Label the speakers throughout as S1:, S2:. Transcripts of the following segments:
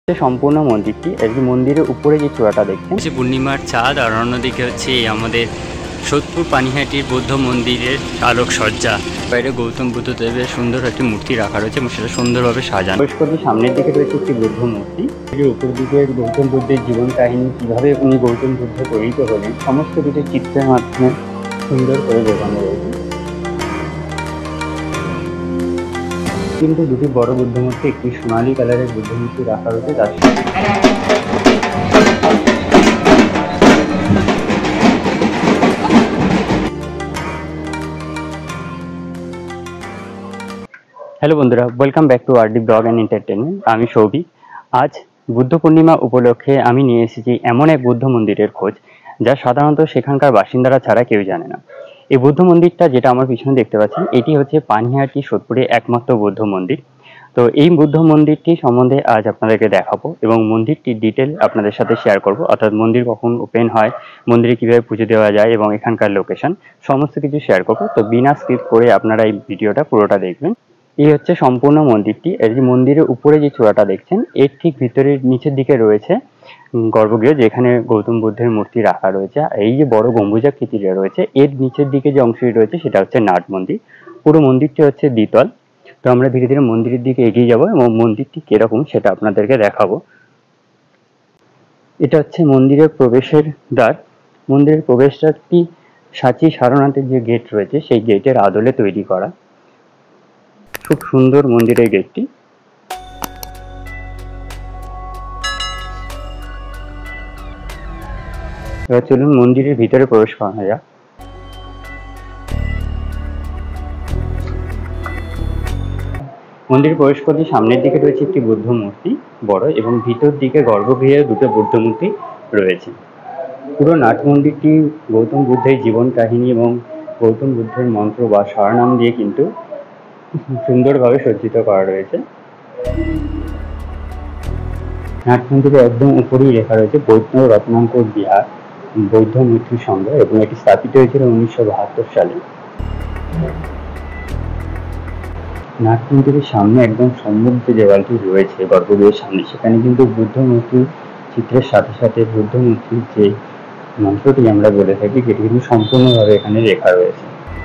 S1: সম্পূর্ণ মন্দিরটি এই মন্দিরের উপরে যে চূড়াটা দেখছেন
S2: পূর্ণিমার চাঁদ, আর অন্যদিকে হচ্ছে আমাদের সোদপুর পানিহাটির বৌদ্ধ মন্দিরের আলোকসজ্জা। বাইরে গৌতম বুদ্ধদেবের সুন্দর একটি মূর্তি রাখা রয়েছে এবং সেটা সুন্দরভাবে সাজানো।
S1: বৃহস্পতির সামনের দিকে রয়েছে একটি বৌদ্ধ মূর্তি, এর উপর দিকে গৌতম বুদ্ধের জীবন কাহিনী, কিভাবে উনি গৌতম বুদ্ধ পরিণত হলেন, সমস্ত কিছু চিত্রের মাধ্যমে সুন্দর করে বোঝানো রয়েছে। কিন্তু দুটি বড় বুদ্ধ মূর্তি, একটি সোনালী কালারের বুদ্ধ মূর্তি রাখা রয়েছে তার সাথে। হ্যালো বন্ধুরা, welcome back to RD blog and entertainment. আমি সৌভিক। আজ বুদ্ধ পূর্ণিমা উপলক্ষে আমি নিয়ে এসেছি এমন এক বুদ্ধ মন্দিরের খোঁজ যা সাধারণত সেখানকার বাসিন্দারা ছাড়া কেউ জানে না। এই বুদ্ধ মন্দিরটা যেটা আমার পিছনে দেখতে পাচ্ছেন, এটি হচ্ছে পানিহাটি সোদপুরে একমাত্র বৌদ্ধ মন্দির। তো এই বুদ্ধ মন্দিরটি সম্বন্ধে আজ আপনাদেরকে দেখাবো এবং মন্দিরটির ডিটেল আপনাদের সাথে শেয়ার করব, অর্থাৎ মন্দির কখন ওপেন হয়, মন্দিরে কিভাবে পুজো দেওয়া যায় এবং এখানকার লোকেশন সমস্ত কিছু শেয়ার করব। তো বিনা স্কিপ করে আপনারা এই ভিডিওটা পুরোটা দেখবেন। এই হচ্ছে সম্পূর্ণ মন্দিরটি। এই যে মন্দিরের উপরে যে চূড়াটা দেখছেন, এর ঠিক ভিতরের নিচের দিকে রয়েছে গর্ভগৃহ, যেখানে গৌতম বুদ্ধের মূর্তি রাখা রয়েছে। এই যে বড় গম্বুজাকৃতির রয়েছে, এর নিচের দিকে যে অংশটি রয়েছে সেটা হচ্ছে নাট মন্দির। পুরো মন্দিরটি হচ্ছে দ্বিতল। তো আমরা ধীরে ধীরে মন্দিরের দিকে এগিয়ে যাব এবং মন্দিরটি কিরকম সেটা আপনাদেরকে দেখাবো। এটা হচ্ছে মন্দিরের প্রবেশের দ্বার। মন্দিরের প্রবেশদ্বারটি সাঁচি সারনাথের যে গেট রয়েছে সেই গেটের আদলে তৈরি করা। খুব সুন্দর মন্দিরের গেটটি। এবার চলুন মন্দিরের ভিতরে প্রবেশ করা যাক। মন্দিরে প্রবেশ করতে সামনের দিকে রয়েছে একটি বুদ্ধ মূর্তি বড়, এবং ভিতর দিকে গর্ভগৃহে দুটো বুদ্ধ মূর্তি রয়েছে। পুরো নাট মন্দিরটি গৌতম বুদ্ধের জীবন কাহিনী এবং গৌতম বুদ্ধের মন্ত্র বা স্বরনাম দিয়ে কিন্তু সুন্দরভাবে সজ্জিত করা রয়েছে। নাট মন্দিরে একদম উপরেই লেখা রয়েছে বৈষ্ণব রত্নাঙ্কর বিহার বৌদ্ধ মূর্তির সংঘ, এবং এটি স্থাপিত হয়েছিল 1972 সালে। নাট মন্দিরের সামনে একদম সম্মুখ যে দেওয়ালটি রয়েছে গর্ভগৃহের সামনে, সেখানে কিন্তু বুদ্ধ মূর্তির চিত্রের সাথে সাথে বুদ্ধ মূর্তির যে মন্ত্রটি আমরা বলে থাকি সেটি কিন্তু সম্পূর্ণভাবে এখানে লেখা রয়েছে।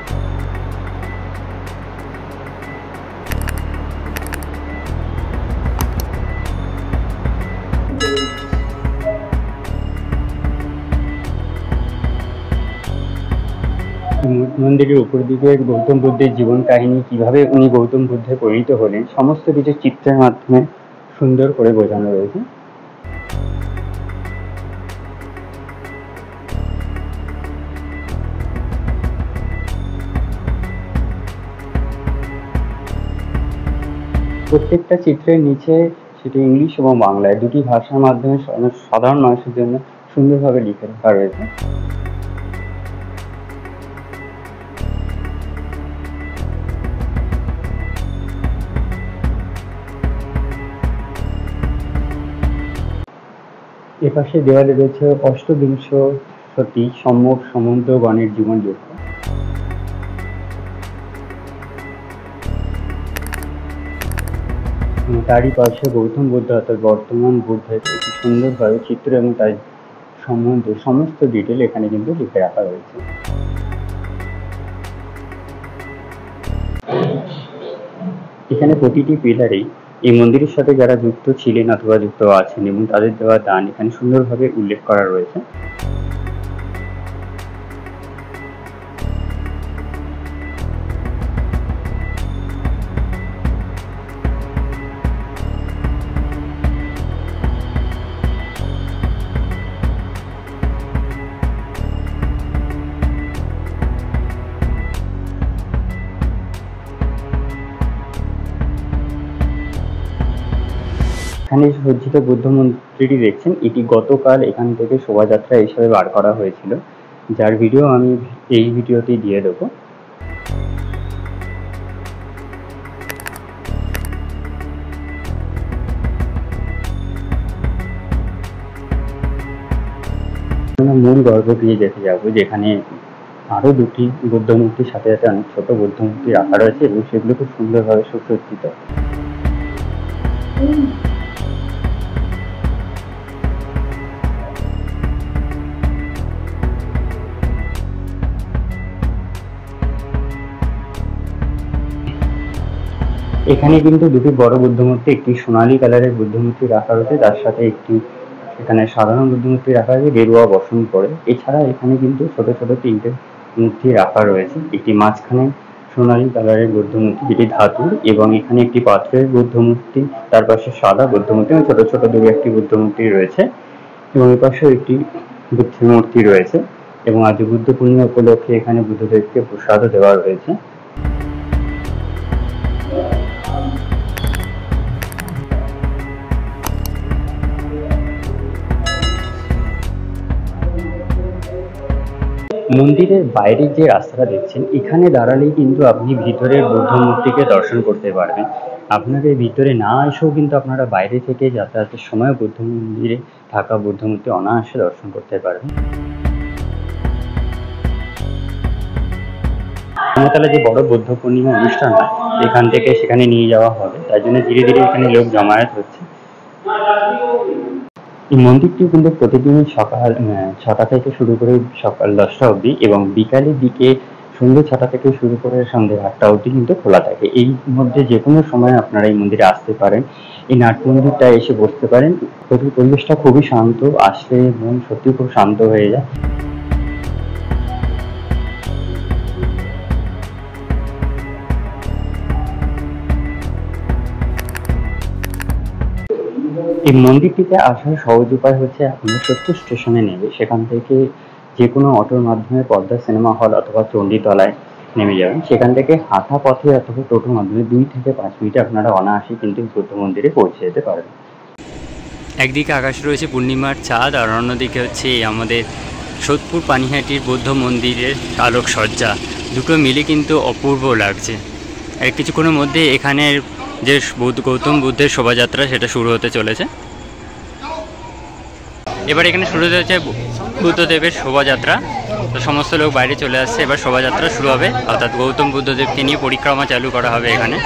S1: মন্দিরের উপর দিকে গৌতম বুদ্ধের জীবন কাহিনী, কিভাবে উনি গৌতম বুদ্ধে পরিণত হলেন, সমস্ত কিছু চিত্রের মাধ্যমে সুন্দর করে বোঝানো রয়েছে। প্রত্যেকটা চিত্রের নিচে, সেটি ইংলিশ এবং বাংলায় দুটি ভাষার মাধ্যমে সাধারণ মানুষের জন্য সুন্দরভাবে লিখে রাখা রয়েছে। এপাশে দেওয়ালে রয়েছে অষ্টবিংশ শতী সম্যক সমন্ত গণের জীবন লেখা। তারই পাশে গৌতম বুদ্ধ অর্থাৎ বর্তমান বুদ্ধের একটি সুন্দরভাবে চিত্র এবং তার সম্বন্ধে সমস্ত ডিটেল এখানে কিন্তু লিখে রাখা রয়েছে। এখানে প্রতিটি পিলারেই এই মন্দিরের সাথে যারা যুক্ত ছিলেন অথবা যুক্ত আছেন এবং তাদের দেওয়া দান এখানে সুন্দরভাবে উল্লেখ করা রয়েছে। এখানে সজ্জিত বুদ্ধ মন্দিরটি দেখছেন, এটি গতকাল এখান থেকে শোভাযাত্রা হিসেবে বার করা হয়েছিল, যার ভিডিও আমি এই ভিডিওতেই দিয়ে দেবো। মূল গর্ভগৃহে যেতে যাবো, যেখানে আরো দুটি বুদ্ধ মূর্তির সাথে সাথে অনেক ছোট বুদ্ধ মূর্তি রাখা রয়েছে এবং সেগুলো খুব সুন্দরভাবে সুসজ্জিত। এখানে কিন্তু দুটি বড় বুদ্ধ মূর্তি, একটি সোনালী কালারের বুদ্ধ মূর্তি রাখা রয়েছে, তার সাথে একটি এখানে সাধারণ বুদ্ধ মূর্তি রাখা রয়েছে গেরুয়া বসন করে। এছাড়া এখানে কিন্তু ছোট ছোট তিনটে মূর্তি রাখা রয়েছে, একটি মাঝখানে সোনালী কালারের বুদ্ধ মূর্তি যেটি ধাতুর, এবং এখানে একটি পাথরের বুদ্ধ মূর্তি, তার পাশে সাদা বুদ্ধ মূর্তি এবং ছোট ছোট দুই একটি বুদ্ধ মূর্তি রয়েছে, এবং এর পাশেও একটি বুদ্ধের মূর্তি রয়েছে। এবং আজ বুদ্ধ পূর্ণিমা উপলক্ষে এখানে বুদ্ধদেবকে প্রসাদও দেওয়া রয়েছে। মন্দিরের বাইরের যে রাস্তাটা দেখছেন, এখানে দাঁড়ালেই কিন্তু আপনি ভিতরের বুদ্ধ মূর্তিকে দর্শন করতে পারবেন। আপনাদের ভিতরে না এসেও কিন্তু আপনারা বাইরে থেকে যাতায়াতের সময় বুদ্ধ মন্দিরে থাকা বুদ্ধ মূর্তি অনায়াসে দর্শন করতে পারবেন। ধর্মতলা যে বড় বুদ্ধ পূর্ণিমা অনুষ্ঠান হয়, এখান থেকে সেখানে নিয়ে যাওয়া হবে, তাই জন্য ধীরে ধীরে এখানে লোক জমায়েত হচ্ছে। এই মন্দিরটি কিন্তু প্রতিদিন সকাল 6টা থেকে শুরু করে সকাল 10টা অবধি, এবং বিকালের দিকে সন্ধ্যে 6টা থেকে শুরু করে সন্ধ্যে 8টা অবধি কিন্তু খোলা থাকে। এই মধ্যে যে কোনো সময় আপনারা এই মন্দিরে আসতে পারেন, এই নাট মন্দিরটা এসে বসতে পারেন। পরিবেশটা খুবই শান্ত, আসলে মন সত্যি খুব শান্ত হয়ে যায়। এই মন্দিরটিতে আসার সহজ উপায় হচ্ছে, আপনার সত্যি স্টেশনে নেবে, সেখান থেকে যে কোনো অটোর মাধ্যমে পদ্মা সিনেমা হল অথবা চণ্ডীতলায় নেমে যাবেন। সেখান থেকে হাঁটা পথে অথবা টোটোর মাধ্যমে 2 থেকে 5 মিনিটে আপনারা অনায়াসে কিন্তু বুদ্ধ মন্দিরে পৌঁছে যেতে পারবেন।
S2: একদিকে আকাশে রয়েছে পূর্ণিমার চাঁদ, আর অন্যদিকে হচ্ছে আমাদের সোদপুর পানিহাটির বৌদ্ধ মন্দিরের আলোকসজ্জা। দুটো মিলে কিন্তু অপূর্ব লাগছে। আর কিছুক্ষণের মধ্যে এখানের যে গৌতম বুদ্ধের শোভাযাত্রা সেটা শুরু হতে চলেছে। এবার এখানে শুরু হতে হচ্ছে বুদ্ধদেবের শোভাযাত্রা। তো সমস্ত লোক বাইরে চলে আসছে, এবার শোভাযাত্রা শুরু হবে, অর্থাৎ গৌতম বুদ্ধদেবকে নিয়ে পরিক্রমা চালু করা হবে এখানে।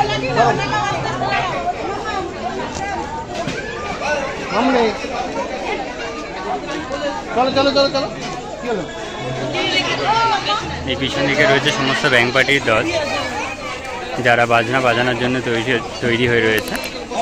S2: এই পিছন দিকে রয়েছে সমস্ত ব্যাংক পার্টির দল, যারা বাজনা বাজানোর জন্য তৈরি হয়ে রয়েছে।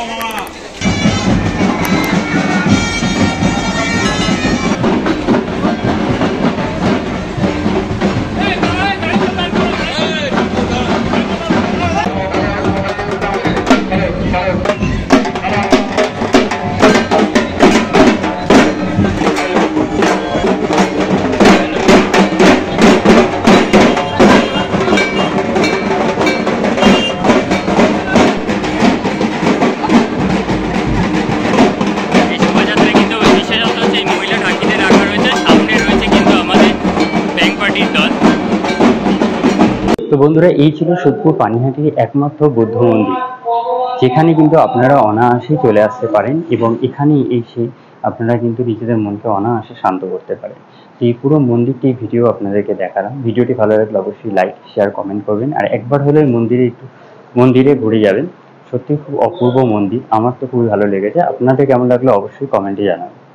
S1: তো বন্ধুরা, এই ছিল সোদপুর পানিহাটির একমাত্র বুদ্ধ মন্দির, যেখানে কিন্তু আপনারা অনায়াসে চলে আসতে পারেন, এবং এখানে এসে আপনারা কিন্তু নিজেদের মনকে অনায়াসে শান্ত করতে পারেন। তো এই পুরো মন্দিরটি ভিডিও আপনাদেরকে দেখালাম। ভিডিওটি ভালো লাগলে অবশ্যই লাইক, শেয়ার, কমেন্ট করবেন, আর একবার হলে মন্দিরে ঘুরে যাবেন। সত্যি খুব অপূর্ব মন্দির, আমার তো খুবই ভালো লেগেছে। আপনাদের কেমন লাগলো অবশ্যই কমেন্টে জানাবেন।